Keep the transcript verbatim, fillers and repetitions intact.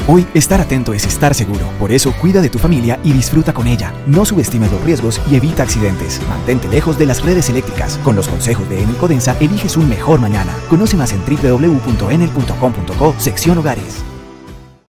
Hoy, estar atento es estar seguro. Por eso, cuida de tu familia y disfruta con ella. No subestimes los riesgos y evita accidentes. Mantente lejos de las redes eléctricas. Con los consejos de Enel Codensa, eliges un mejor mañana. Conoce más en doble u doble u doble u punto enel punto com punto co, sección Hogares.